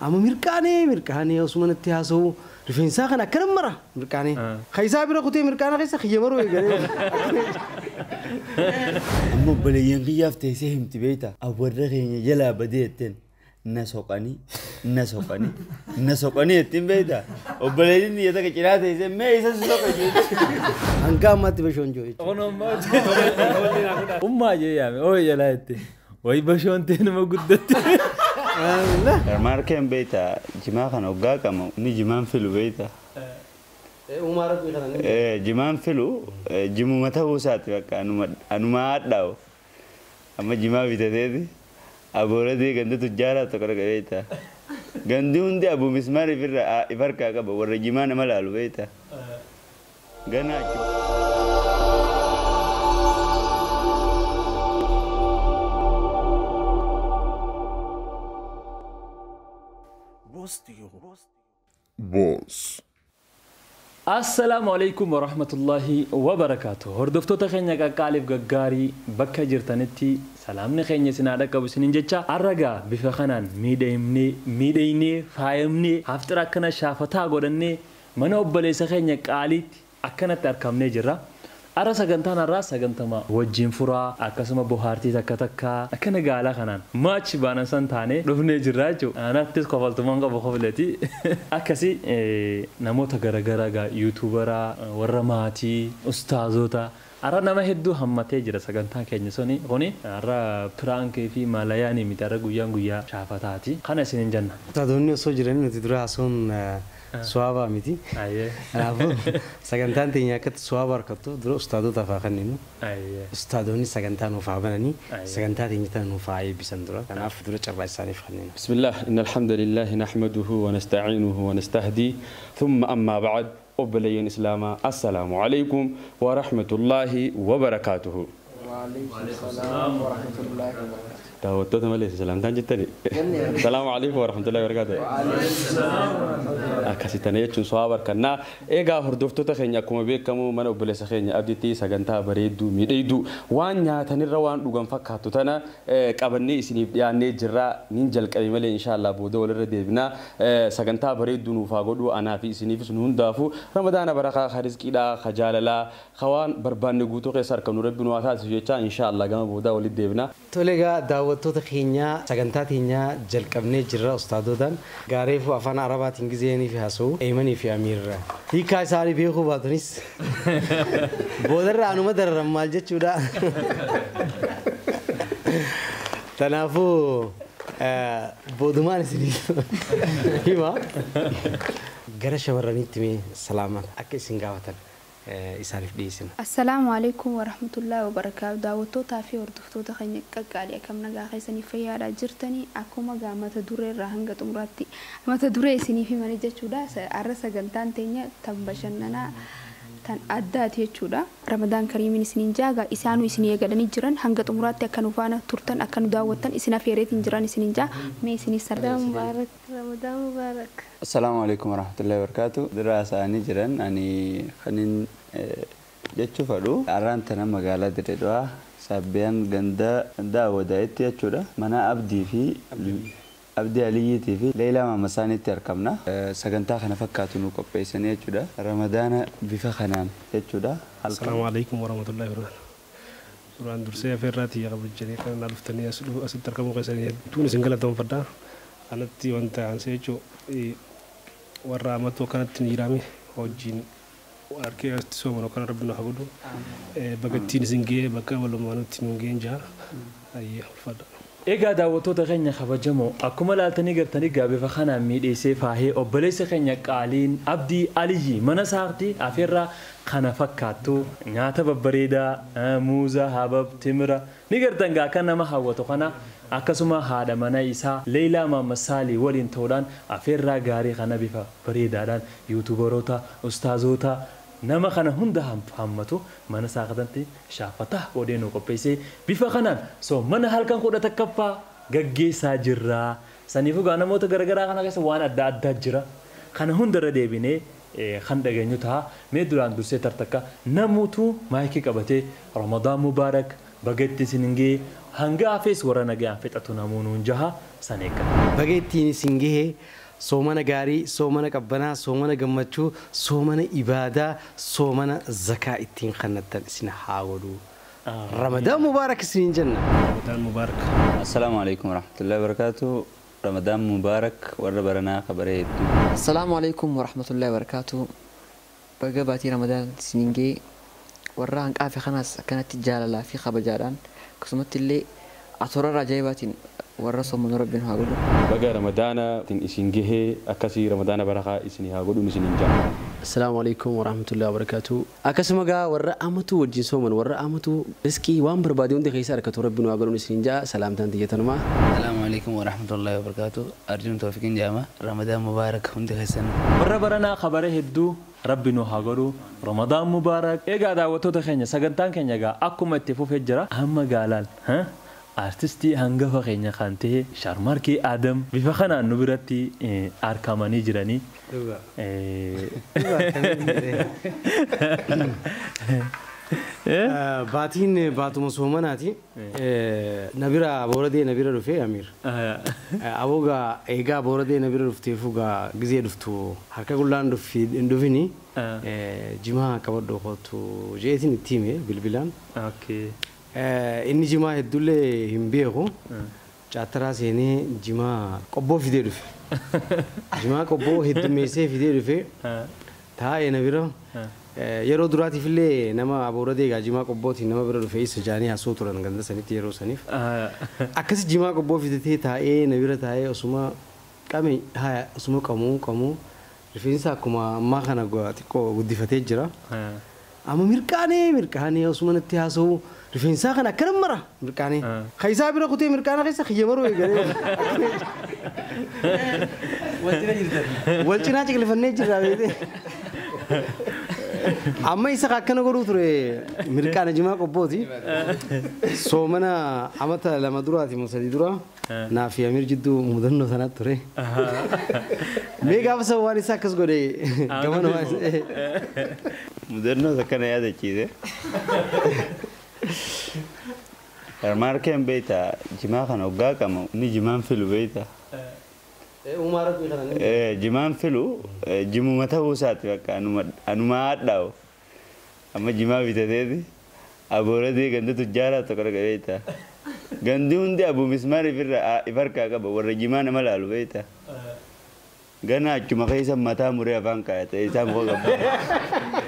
أما مركاني أسمن التياسو رفينسا خنا كلام مرة مركاني خيسا بيرا كتير مركانا خيسا خيمرو يقولي أما بليين غياف تيسهم تبيتا أورغين يلا بديتين نسوقني التين بيتا وبليين يتاك كلا تيسهم ما يسوقني أنكا ما تبشون جوي أمّا جيامي أوه يلا هتي وهي بشون تين ما قدرت ماركين بيتا جماعة كانوا قاكم نجمان في البيتا جمان فيلو جمو متى ساتي بقى أنو ما أداو أما جماعة بيتادي أبو ردي كنت تجارة تكرر كبيتا كنت عندي أبو مسمار يفرق كابا ورجمان ما لالو بيتا غنا بوس السلام عليكم ورحمة الله وبركاته. هردفتو تخينيا كاليف غغاري بكا جرتانتي سلام نخينيا سنادك أبو سنين جتشا أرغا بفخنان ميديني فايمني هفتر أكنا شافتا غودني منو بليس خينيا كاليت أكنا تركمني جرا أرى سجنتان أرى سجنتما وجين فرا أكسم بوهارتي تكتكا أكنا قالا خنان ماتش بانا سنتاني رفني جراجو أنا تيس قفلت مانغا بخفلتي أكسي نموت غرغرغا يوتيوبرا ورماتي أستاذوتا أرى نما هدو همتي جرا سجنتان كنيسوني هوني أرى برانك في مالاياني متارا غويا شافتاتي خنا سنين جنة تادوني سوجرين نتدرا أصون سوابا ميتي أيه أنا سجنتان تينيا كت سوابا ركضتو درو أستاذو تفاقنينو أيه أستاذوني سجنتان وفاقناني سجنتان تينيا نوفاي بسندرا أنا أفضل أشرب ساني فخنينو بسم الله إن الحمد لله نحمده ونستعينه ونستهديه ثم أما بعد أبلين إسلاما السلام عليكم ورحمة الله وبركاته وعليكم السلام ورحمة الله وبركاته دعوتو تملي سلام تانجتني السلام عليكم ورحمة الله وبركاته وعليكم السلام ورحمة الله أكاسيتني يجون صوابر كنا إيجا هردفتو تخينيا كم بيكمو من أبليس خينيا أبديتي سجنتا بريدو ميديدو وانيا تاني روان دوغان فكاتو تنا كابني سنيب يعني جرا نينجل كلمة إن شاء الله بودو ولا رديبنا سجنتا بريدو نوفاقودو أنا في سنيف سنون دافو رمضان بركة خارج كده خجالة خوان بربان نقطو كسر كنور ربنا واساس يجتا إن شاء الله جم بودا ولا رديبنا توليغا دعوتو تخينيا سجنتا تينيا جل كابني جرا أستاذو دان غاريفو أفان عربات إنجليزي في حسو أيمني في أمير هي كاي ساري بيخو باتونيس بودر رانو ما در رمال جتشودا تنافو بودمان سني هما غرش مرني تمي سلامة أكيد سنغاوتن إسارف ديسن السلام عليكم ورحمة الله وبركاته دعوتو تافي وردفتو تخيني كقالي كم نجا خيسني فيا جرتني أكو ما جا ما تدوري رهنجة تمرتي ما تدوري سني في مني جتشودا أرس جنتان تانية تنبشننا تن أدات يجودا رمضان كريم سنين جاga إسانو إسني يقدرني جران هنگة أمورات أكنو فانا تورتن أكنو دعوتن إسنا فيرت جران إسنين جا مي سني سردام مبارك رمضان مبارك السلام عليكم ورحمة الله وبركاته دراسة أني جران أني خنين جتشو فلو أران تنا مقالة دريدوا سابيان غندا ودايت يجودا منا أبدي في أبدي علي تي ليلى ما مساني تركمنا سجنتا خنا فكاتو نو كوبيسني يجودا رمضان بفخنان يجودا السلام عليكم ورحمة الله وبركاته سوران درسيا فيراتي يا قبل جري كان نالفتني أسد تركمو قيسني توني سنجلة توم فدا أنا تي وانت عن سيجو ورامتو كانت تنيرامي وجين وأركي أستسوى منو كان ربنا حبودو بقتين سنجي بقى ولا ما نتنونجين جا أيه فدا إيجا دعوتو تغني خبجمو أكمل لالتني قرتني قابل فخنا ميدي سيفاهي أبليس خنيا قالين أبدي علي من ساقتي أفيرا خنا فكاتو نعتا ببريدا موزة حبب تمرة نقرتن قا كان ما هوتو خنا أكسما هذا منا إسا ليلى ما مسالي ولين تودان أفيرا غاري خنا بفا بريدا دان يوتيوبروتا أستاذوتا nama kana hunda hammatu mana saaqatanti shaafata odeenu qopheesse bifa kanaan so mana halkan kudha takkaffa gaggeessaa jirra saniifu gaa namoota garagaraa kana keessa waan adda addaa jira kana hundarra deebinee kan dhageenyu ta'a mee duraan dursee tartakka namuutu maayikii qabatee ramadaan mubaarak bagetti siningee hanga afees warra nagaan fixatu namoonni jaha saneeka. Bageettiin singihee soomana gaarii, soomana qabbanaa, soomana gammachuu, soomana ibaadaa, soomana zakaa ittiin kannattan isin haa godhu. Ramadaan mubaarak isiniin jenna. Ramadan Mubarak. Assalamu alaikum warahmatullahi wabarakatuh. Ramadan Mubarak warra baranaa kabaree hedduu. السلام عليكم ورحمة الله وبركاته. بقى باتي رمضان سنينجي وراهن قافي خناس كانت تجالة في خبجاران كسمت اللي أطور رجايبات ورسول من ربنا هاقولوا. Baga Ramadaana tin isin gahee akkasii Ramadaana barakaa isin haa godhuun isiniin jaa. السلام عليكم ورحمة الله وبركاته. أكسم جا ورا أمتو والجنسوم ورا أمتو رزقي وام برباديون دي خيسار كتور ربنا وقالون سنجا سلام تانتي جتنما. السلام عليكم ورحمة الله وبركاته. أرجو توفيق جامع رمضان مبارك هم تحسن. warra baranaa kabare hedduu rabbi nu haa godhu ramadaan mubaarak. Egaa daawwattoota keenya sagantaan keenya egaa akkuma itti fufee jira amma gaalaan artistii hangafa keenya kan ta'e Sharmarkee Adam bifa kanaan nu biratti argamanii jiranii. Baatiin baatuma soomanaati. Nabira booradee nabira dhufee Amiir. Aboogaa eegaa booradee nabira dhufteefugaa gizee dhuftu harka gullaan hin dhufini. Jimaa qabadhoo kootu jeetiin itti hime bilbilaan. Inni jimaa hedduullee hin beeku. Caataraa seenee jimaa qobboo fidee dhufe. Jimaa qobboo heddummeessee fidee dhufe. Taa'ee nabira. Yeroo duraatiif illee nama abooradee egaa jimaa qobbootiin nama bira dhufe isa jaanii haasoo turan ganda sanitti yeroo saniif. Akkasi jimaa qobboo fidatee taa'ee nabira taa'ee osuma qame haa osuma qamuu rifeensa akkuma ammaa kana xiqqoo guddifatee jira. Amma mirqaanee osuma natti haasoo rifeensa kana akkana mara mirqaanee. Kaisaa bira kutee mirqaana keessa xiyya maruu eegalee. Wal cinaa ciqilfannee jirra beekte. Amma isa akkana godhuu ture mirqaana jimaa qobbooti. Soomana amata lama duraati musadii dura naaf Amiir jidduu mudannoo sanatti ture. Mee gaafa isa waan isa akkas godhe gamana waan Mudannoo akkana yaadachiise. Sharmarkeen beektaa jimaa kana hoggaa qaba inni jimaan filu beektaa. Jimaan filu jimuma ta'uu isaati bakka anuma haadhaa'u amma jimaa bitateeti abooradee ganda tujjaaraa tokko dhaqa beektaa. Gandi hundi abuu mismaar ifarkaa qaba warra jimaa nama laalu beektaa. Gana achuma keessa mataa muree afaan kaayate isaa muka qaba.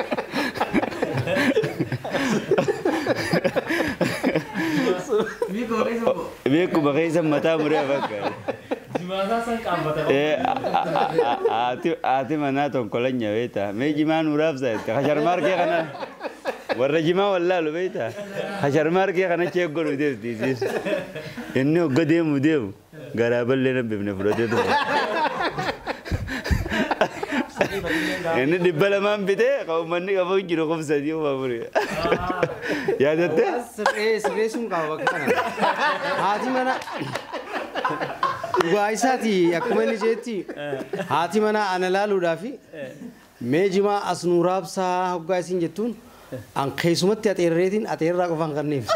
Beekuma keessa mataa muree afaan kaayate. Ati mana tonkolanya beektaa. Mee jimaa nuuraaf saayite Sharmarkee kana warra jimaa wallaalu beektaa. Sharmarkee kana cheeggoo nu deemsiisiis. Inni hogga deemu garaa ballee nabbifne fudhatee ture. Inni dhibba lamaan bitee qabumanni qabu jiru qubsadii uumamuri. Yaadattee? Sirree sun qaba bakka kana. Haati mana dhugaa isaati akkuma inni jeetti haati mana ana laaluudhaafi mee jimaa as nuuraabsaa hoggaa isin jettuun an keessumatti ateerreetiin ateerraa qofaan kanneef.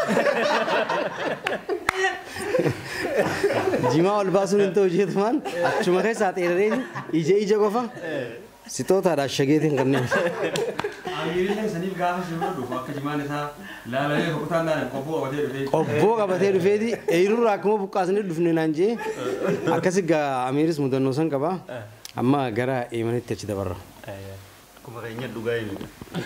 Jimaa ol baasuun hin ta'u jeetumaan achuma keessa ateerreetiin ija qofa sitootaadha shageetiin kanneef. Amiirri saniif gaafa shiruu dhufu akka jimaan isaa laalamee rukutaan dhaan qobboo qabatee dhufeeti eerurraa akkuma buqqaasanii dhufne naan jee akkasi gaa Amiiris mudannoo san qaba amma gara eemanitti achi dabarra. Akkuma keenya dhugaa himi.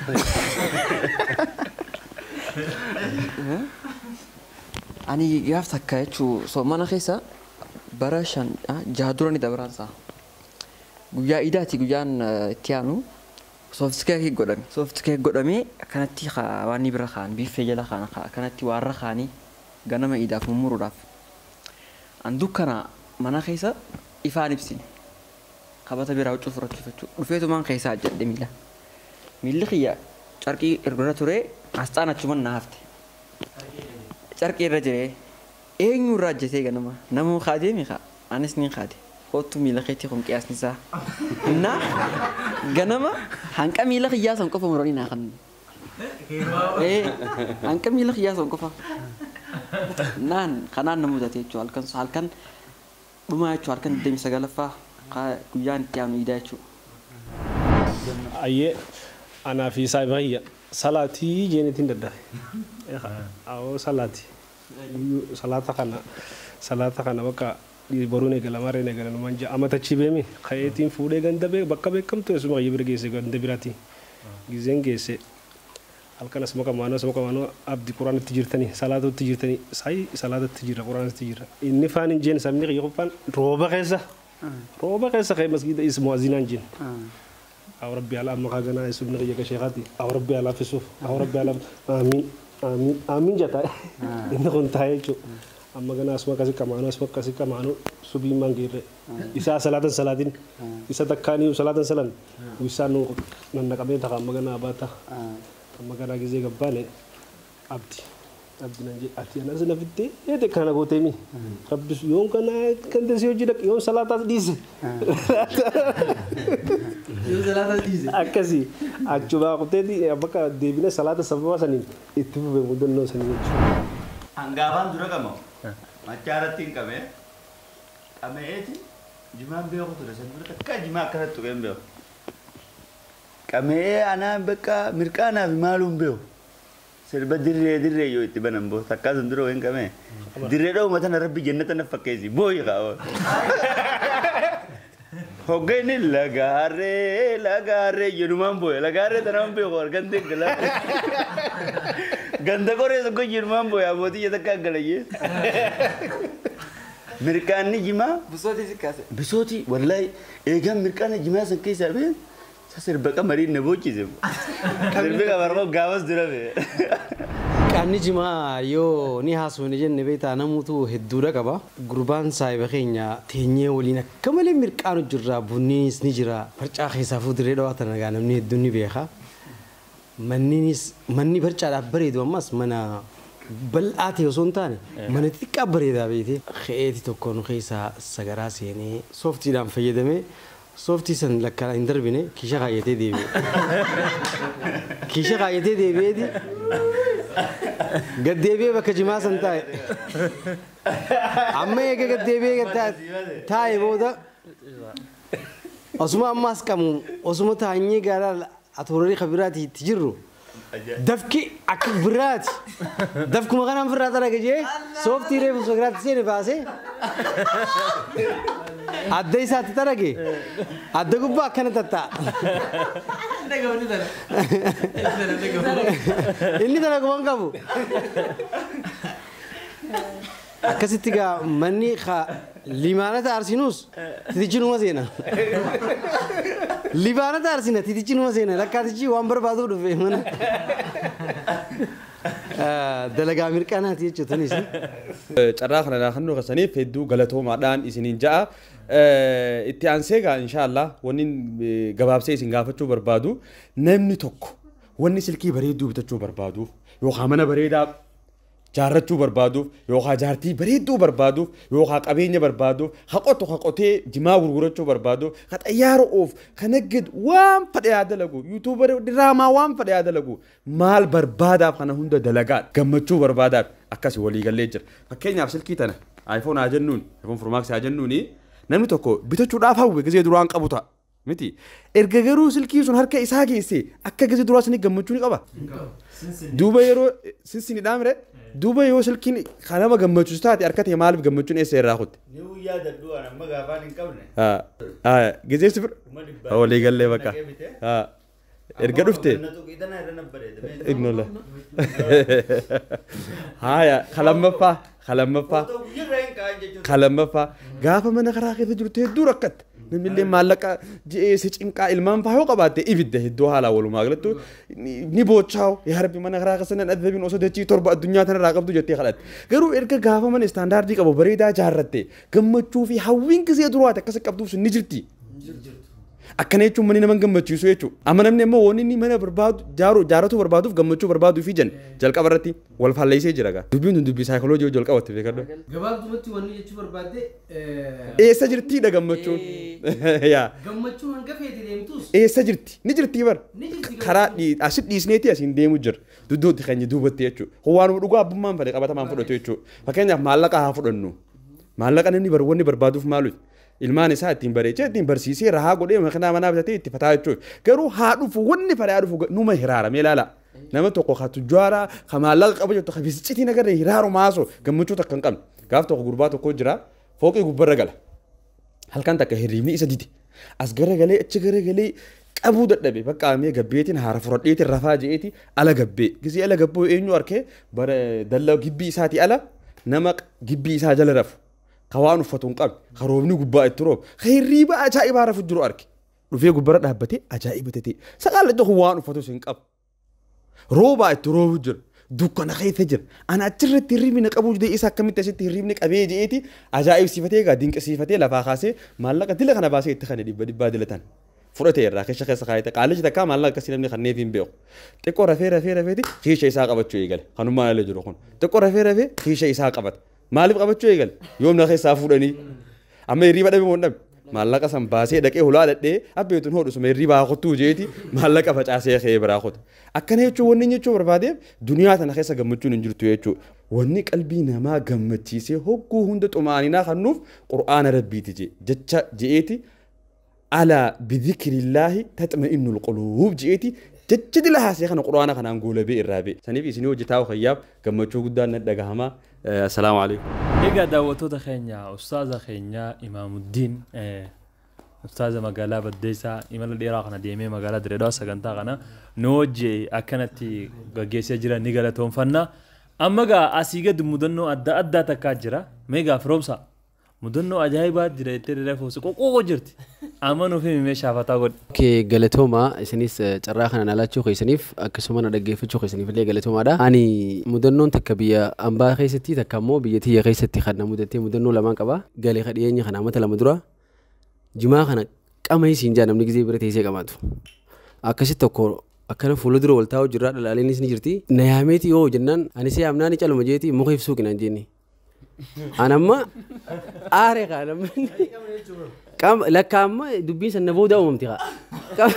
Ani gaaf takka jechuun soomana keessa bara 6 dura ni dabaransa. Guyyaa idaati guyyaan itti aanu sooftikee godhame. Sooftikee godhamee kanatti waan ni bira kaan biifee jala kaan kanatti warra kaanii ganama idaaf mummuruudhaaf. An dukkana mana keessa ifaan ibsine. Qabata biraa huccuu furachiifachuu dhufeetumaan keessaa jedhe miila. Miilli kiyya carqii irra ture asxaan achumaan na hafte. Carqii irra jiree eenyu irraa ajjatee ganama namuu kaadee miiqa anis ni kaade. Kootu miila keetti kun qiyaasni isaa. Na ganama hanqa miila kiyyaa san qofa muranii naa kan. Hanqa miila kiyyaa san qofa. naan kanaan na mudate jechuudha halkan dhumaa jechuudha halkan 29ffaa guyyaan itti aanu idaa jechuudha. Ayyee anaa fi saayibahiyya salaatii jeenetiin daddabe. Awoo salaatii. Salaata kana bakka boruun eegala mareen eegala numaan ja'a amatachi beemi kayeetiin fuudhee ganda bakka beekamtu eessuma qayya bira geesse ganda biraati. Gizeen geesse halkan asuma kamaanoo abdi quraanatti jirtanii salaatatti jirtanii sayi salaatatti jira quraanatti jira inni faan hin jeen sabni qiyya qofaan rooba keessa ka'e masgiida is mu'azzinaan jeen. أو ربي على أمك أنا يسوع نقي كشيخاتي أو ربي على فيسوف أو ربي على آمين آمين آمين جتا إنه كنت هايجو أما أنا أسمع كذي كمان سبي ما غير إسا صلاة إسا تكاني وصلاة سلام وإسا نو نكمل تكام أما أنا أباتا أما أنا كذي كبانة أبدي نجي أتي أنا سنفتي يده كنا قوتيمي ربي يوم كنا كنت سيوجدك يوم صلاة ديس Akkasii achuma qoteeti bakka deebine salaata sababa saniin itti fufe mudannoo sanii jechuudha. Hangaafaan dura qaba. Machaaratti hin qabee qameeti jimaan beeku ture san dura takka jimaa akkanatti tuqeen beeku. Qamee anaan bakka mirqaanaaf maaluun beeku. Sirba dirree yoo itti banan boo takkaa sun dura wayin qabee dirree dha'u matana rabbi jannata na fakkeessi booyi qaaba. Hoggani lagaarree jedhumaan booya lagaarree tanaan beeku argantee gala ganda qoree tokko jedhumaan booya abbootii jeta akka galayyee mirqaanni jimaa bisooti wallahi eegaan mirqaana jimaa san keessaa bee sirba qamariin na boochise sirbi qabarqoo gaafas dura bee. Qaanni jimaa yoo ni haasofne jenne beektaa namuutu hedduudha qaba. Gurbaan saayiba keenya teenyee waliin akka malee mirqaanu jirra bunniinis ni jira. Farcaa keessaa fuulduree dhawaatan nagaa namni hedduun ni beeka. Manni farcaadhaaf bareedu ammas mana bal'aa ta'e osoo hin taane mana xiqqaa bareedaa beekte. Qe'eeti tokko nu keessaa sagaraa seenee sooftiidhaan fayyadamee sooftii san lakkaan hin darbine kiisha kaayyatee deebi'e. Kiisha kaayyatee deebi'eeti. Gaddeebi'ee bakka jimaa san taa'e. Amma eega gaddeebi'ee taa'e booda osuma ammaas qabu osuma taa'anii gaara atoorii kabiraati itti jirru dafki akka biraati. Dafkuma kanaan firraa dalaga jee sooftii reefu sogiraatti seene baasee adda isaatti dalage adda gubbaa akkana tatta'a. Inni dalagu waan qabu. Akkasitti gaa manni limaanata arsinuus titichinuma seena. Limaanata arsina titichinuma seena lakkaatichi waan barbaadu dhufe mana. Dalagaa mirqaanaati jechuutanis. Carraa kana naannoo keessaniif hedduu galatoomaadhaan isiniin ja'a. Itti aansee gaa inshaallah wanni gabaabsee isin gaafachuu barbaadu namni tokko wanni silkii bareedduu bitachuu barbaaduuf yookaan mana bareedaa jaarrachuu barbaaduuf yookaan jaartii bareedduu barbaaduuf yookaan qabeenya barbaaduuf haqotee jimaa gurgurachuu barbaaduuf ka xayyaara oof ka naggadu waan fedhe yaa dalagu yuutuubar diraamaa waan fedhe yaa dalagu maal barbaadaaf kana hunda dalagaa gammachuu barbaadaaf akkasii walii gallee jira. Fakkeenyaaf silkii tana iPhone haa jennuun iPhone Pro Max haa jennuuni namni tokko bitachuudhaaf hawwe gisee duraan qabu ta'a. Miti erga garuu silkii sun harka isaa geesse akka gisee duraa sanii gammachuu ni qaba. Duuba yeroo sinsini dhaamre duuba yoo silkiin kanama gammachuus taate harka ta'e maaliif gammachuun eessa irraa kutte? Ni guyyaa daddu amma gaafaan hin qabne. Gisee sifir walii gallee bakka. Erga dhufte. Ignola. Haya kalamaffaa gaafa mana karaa keessa jirtu hedduu rakkatte namni maallaqa ji'eessa cinqaa ilmaan faa yoo qabaatte ibidda hedduu haalaa walumaa galatti ni boochaa'u yaa rabbi mana karaa keessa nan adabbiin osoo dachii torba addunyaa tanarraa qabdu jettee kadhatte garuu erga gaafa mana istaandaardii qabu bareedaa jaarratte gammachuu fi hawwiin gisee duraate akkas qabduuf sun ni jirti. Akkana jechuun manni nama gammachiisu jechuudha. Amma namni immoo waan inni mana barbaadu jaarratu barbaaduuf gammachuu barbaaduu fi jalqaba irratti wal faalleessee jira gaa. Dubbiin tun dubbii saayikooloojii jalqabatti beekadha. Gabaabumatti wanni jechuu barbaadde eessa jirtiidha gammachuun? Gammachuun hanga feete deemtus eessa jirti? Ni jirti bar. Karaa asitti dhiisneeti asiin deemu jira. dudduutti keenya duubatti jechuudha. Waanuma dhugaa abbummaan fedhe qabatamaan fudhatu jechuudha. Fakkeenyaaf maallaqa haa fudhannu. Maallaqa inni wanni barbaaduuf maalu ilmaan isaa ittiin bareechee ittiin barsiisee rahaa godhee makiinaa manaa bitatee itti fataa jechuudha. Garuu haa dhufu wanni fedhe haa dhufu numa hiraaramee ilaala. Nama tokko haa tujjaara haa maallaqa qabu jettu haa bisiccitii nagarree hiraaru maasoo gammachuu takka hin qabne. Gaaf tokko gurbaa tokko jira fooqii gubbarra gala. Halkan takka hirriibni isa dide. As garagalee achi garagalee qabuu dadhabe bakka amee gabbeetiin haara furadheetiin rafaa je'eeti ala gabbee. Gisee ala gabboo eenyu arkee bara dallaa gibbii isaati ala nama gibbii isaa jala rafu. Kawaan uffatu hin qabne karoobni gubbaa itti rooba. Hirriiba ajaa'ibaa rafu jiru arge. Dhufee gubbarra dhaabbatee ajaa'iba ta'e. Saqaala tokko waan uffatu hin qabu. Roobaa itti roobu jira. Dukkana keessa jira. Ana achirratti hirriibni na qabuu jedhee isa akkamitti asitti hirriibni qabee je'eeti ajaa'ibsiifatee gaa dinqisiifatee lafaa kaasee maallaqa dila kana baasee itti kana dhibbaa dilatan. Fudhatee irraa keessa kaayate qaalichi takkaa maallaqa akkasii namni kanneef hin beeku. Xiqqoo rafeeti kiisha isaa qabachuu eegale. Kanummaa illee jiru kun. Xiqqoo rafee kiisha isaa qabata. Maaliif qabachuu eegale? Yoomna keessaa fuudhanii. Amma hirriiba dhabe moo dhabe? Maallaqa san baasee dhaqee hulaa dhadhee abbeetuun hodhusuma hirriibaa kottuu jeeti maallaqa facaasee kee biraa kota. Akkana jechuun wanni jechuu barbaadeef duniyaa tana keessa gammachuun hin jirtu jechuudha. Wanni qalbii namaa gammachiisee hogguu hunda xumaaninaa kannuuf qur'aana rabbiiti jecha je'eeti alaa bidhikirillaahi taxma'innul quluub je'eeti jecha dila haasee kana qur'aana kanaan goolabee irraa bee. Saniif isinii hojjetaa hayyaaf gammachuu guddaan na dhagahamaa. Assalaamu alaikum. Egaa daawwattoota keenya ustaaza keenya Imaamuddin ustaaza magaalaa Baddeessaa imala dheeraa kana deemee magaalaa Direedawaa sagantaa kana nu hojjee akkanatti gaggeessee jiran ni galatoonfanna. Amma gaa asii gadi mudannoo adda addaa takkaa jira. Meegaa firoomsa mudannoo ajaa'ibaa jira jettee reefuusi qoqqoo jirti. Amma nuuf himee shaafataa godhe. Okey galatooma isinis carraa kana naalachuu keessaniif akkasuma na dhaggeeffachuu keessaniif illee galatoomaadha. Ani mudannoon takka biyya ambaa keessatti takka immoo biyya tiyya keessatti kan mudatee mudannoo lamaan qaba. Galee kadhiyeenya kana amata lama dura jimaa kana qama isiin jaa namni gizee bira teessee qamaatu. Akkasitti tokko akkana fuula dura wal taa'u jirra dhalaaleenis ni jirti. Na yaameeti yoo jennaan ani see amnaan ni caluma jeeti muka ibsuu kinaan jenni. Anamma aaree kaanamni. Lakka amma dubbiin san na booda uumamti kaa.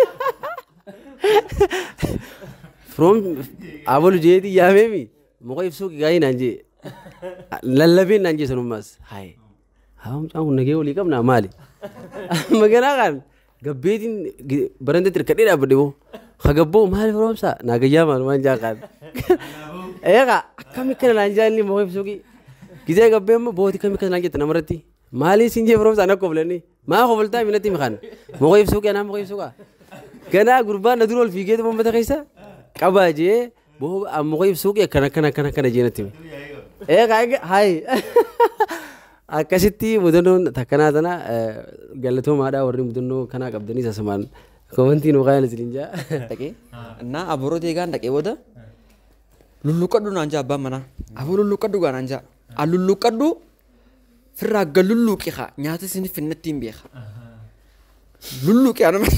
From abalu jeeti yaameemi muka ibsuu gaa'ii naan jee. Lallabeen naan jee sanummaas. Hayi. Haam caamu nagee walii qabnaa maali? Magaalaa kan gabbeetiin barandatti hirkadhee dhaabbadhe moo hagabboo maali firoomsaa naagayyaa maal waan jaaqaan. Eegaa akkami kana naan jaalli muka ibsuu gizee gabbee amma booti kami kana naan jette namarratti. Maali sinjee firoomsaa na qoflanii maa qofaltaa minatti miqaan muka ibsuu qaa muka ibsuu qaa. Ganaa gurbaan na dura ol fiigee uummata keessa qabaa jee boo muka ibsuu akkana jeenatti. Eegaa hayi. Akkasitti mudannoon takkanaa tana galatoomaadhaa warri mudannoo kanaa qabdanii sasumaan komantii nu qaayana isiniin jaa. Dhaqee naa aboroo deegaan dhaqee booda lulluqqadhu naan jaa abbaan manaa. Aboo lulluqqadhu gaa naan jaa. An lulluqqadhu firraa ga lulluuqi haa nyaata isin finnatti hin beeka. Lulluuqi anuma.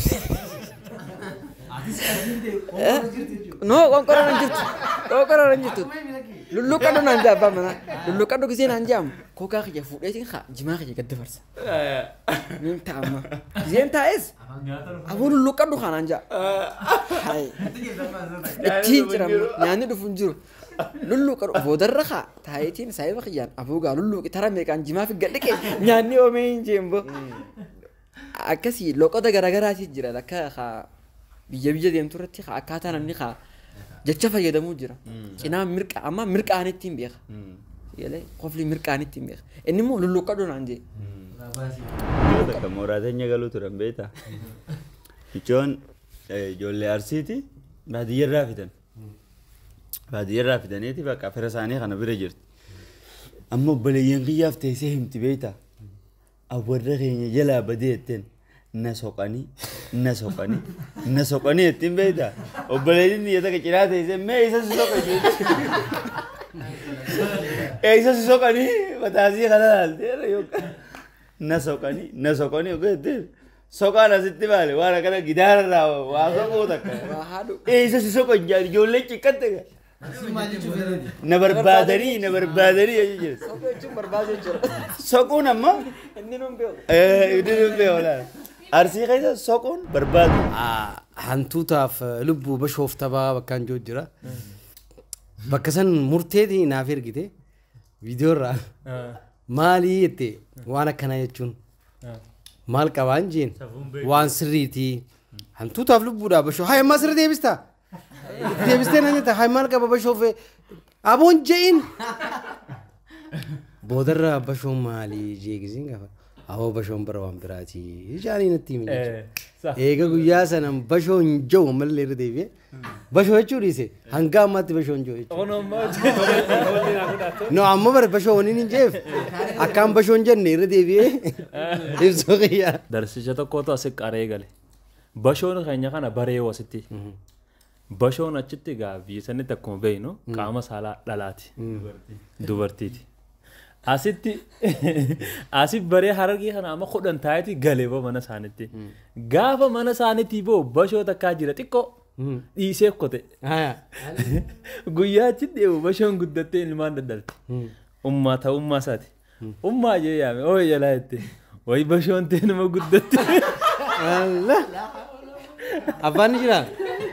No qonkora nan jirtu. Lulluqqadhu naan jaa abbaan manaa. Lulluqqadhu gisee naan jaamu. Kokaa kiyya fuudheetiin haa jimaa kiyya gad dabarsa. Niin taa'amma. Giseen taa'es aboo lulluqqadhu haa naan jaa. Ittiin jiramma nyaanni dhufu hin jiru. Lulluqqadhu boodarra haa taa'eetiin saayiba kiyyaan aboo gaa lulluuqi tara meeqaan jimaa fi gadhiqe nyaanni oomee hin jeembo. Akkasii loqoda garaagaraatiif jira akka haa biyya deemtu irratti haa akkaataa namni haa jecha fayyadamuu jira. Cinaa mirqa amma mirqaanitti hin beeka. Qofli mirqaanitti hin beeka. Inni immoo lulluqqadhu naan jee. Bakka mooraatanya galuu turan beektaa. Ijoon ijoollee arsiiti baadiyyaarraa fidan. Baadiyyaarraa fidaniiti bakka fira isaanii kana bira jirti. Amma obboleeyyan kiyyaaf teessee himti beektaa. Awwarra keenya jalaa badee jetteen na soqanii jettiin beektaa. Obboleeyyin biyya takka cinaa teessee mee isa si soqa jechuudha. Isa si soqanii mataasii kana laaltee na soqanii ogeettiin. Soqaan asitti maali waan akkana gidaararraa waa soquu takka. Isa si soqan jaan ijoollee ciqqatte. Na barbaadanii jechuudha. Soquun amma. Inni nun beeku. Arsii keessa soquun barbaadu. hantuutaaf lubbuu bashoof tabaa bakkaan jiru jira. Bakka san murteetii naaf ergite viidiyoorraa maalii jette waan akkanaa jechuun maal qabaan jeen waan sirriitii hantuutaaf lubbuudhaa bashoo haa ammaa sirri deebistaa deebistee nan jetta haa maal qaba bashoof aboon je'in boodarra bashoon maalii jeegisiin gafa awoo bashoon bara waan biraatii jaanii natti himi eega guyyaa sanan bashoon jiru mallee irra deebi'e bashoo jechuu dhiise hanga ammaatti bashoon jiru jechuudha. No amma bara bashoon hin jeef akkaan bashoon jenne irra deebi'e ibsuu qiyyaa. Darsicha tokkotu asii qaree gale. Bashoon keenya kana baree wasitti. Bashoon achitti egaa biyya sanitti akkuma beeknu qaama saalaa dhalaati. Dubartiiti. Asii baree harargee kana amma kudhan taa'eeti galee mana isaaniitti. Gaafa mana isaaniitti boo bashoo takkaa jira xiqqoo dhiisee kote. Guyyaa achitti eewu bashoon guddattee ilmaan daddalte. Ummaa ta'ummaa isaati. Ummaa jee yaame oo jalaa jettee wayi bashoon ta'e nama guddatte. Abbaan ni jiraa?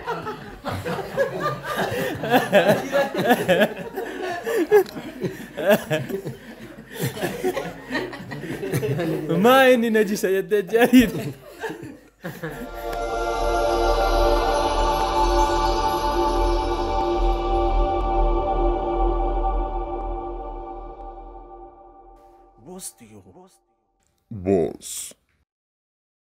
ما إني نجس يا جاهد Boss.